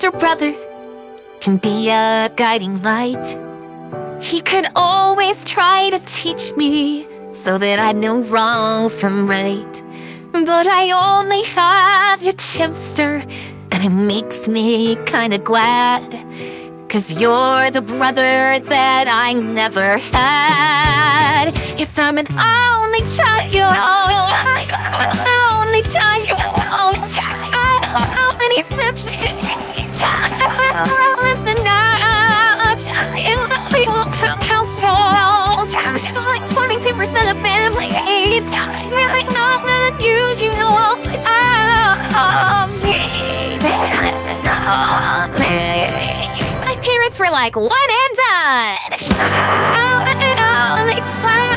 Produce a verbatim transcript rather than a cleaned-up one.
foster brother can be a guiding light. He could always try to teach me so that I'd know wrong from right. But I only have your chipster, and it makes me kinda glad, 'cause you're the brother that I never had. Yes, I'm an only child, only child, only child, and he's such a child. Listen up, child, people to counsel. Like twenty-two percent of families really know that use you all the time. My parents were like, one and done.